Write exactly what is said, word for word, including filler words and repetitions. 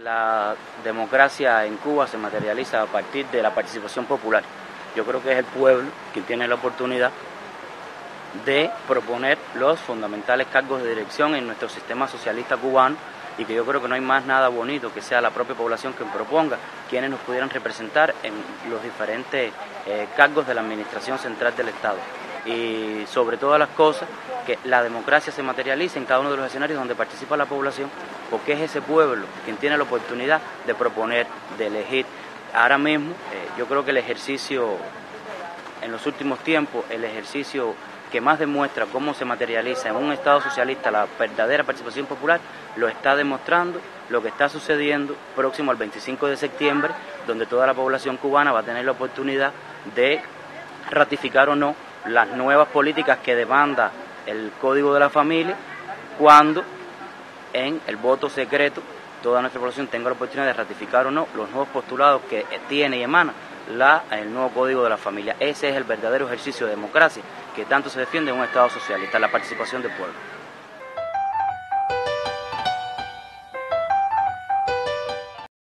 La democracia en Cuba se materializa a partir de la participación popular. Yo creo que es el pueblo quien tiene la oportunidad de proponer los fundamentales cargos de dirección en nuestro sistema socialista cubano, y que yo creo que no hay más nada bonito que sea la propia población quien proponga quienes nos pudieran representar en los diferentes eh, cargos de la administración central del Estado. Y sobre todas las cosas, que la democracia se materialice en cada uno de los escenarios donde participa la población, porque es ese pueblo quien tiene la oportunidad de proponer, de elegir. Ahora mismo, eh, yo creo que el ejercicio, en los últimos tiempos, el ejercicio que más demuestra cómo se materializa en un Estado socialista la verdadera participación popular, lo está demostrando lo que está sucediendo próximo al veinticinco de septiembre, donde toda la población cubana va a tener la oportunidad de ratificar o no las nuevas políticas que demanda el Código de la Familia, cuando en el voto secreto toda nuestra población tenga la oportunidad de ratificar o no los nuevos postulados que tiene y emana la, el nuevo Código de la Familia. Ese es el verdadero ejercicio de democracia que tanto se defiende en un Estado socialista, la participación del pueblo.